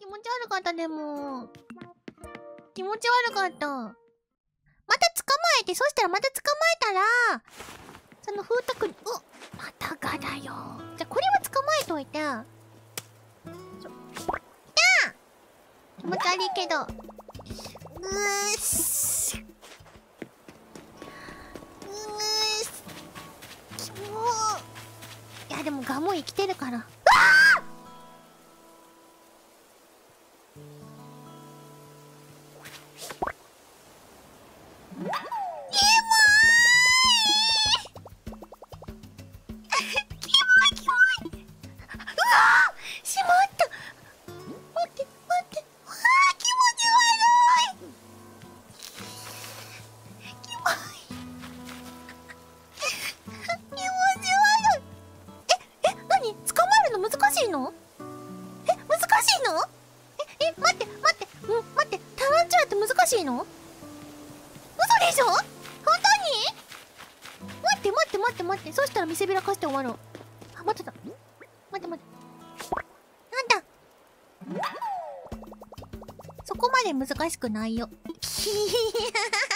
持ち悪かった、でも。気持ち悪かった。また捕まえて、そしたらまた捕まえたら、その風徳に、またがだよ。じゃあこれは捕まえといて。いた！気持ち悪いけど。いやでもガモ生きてるから。そしたら見せびらかして終わろう。あ、待ってた。待って。なんだ。そこまで難しくないよ。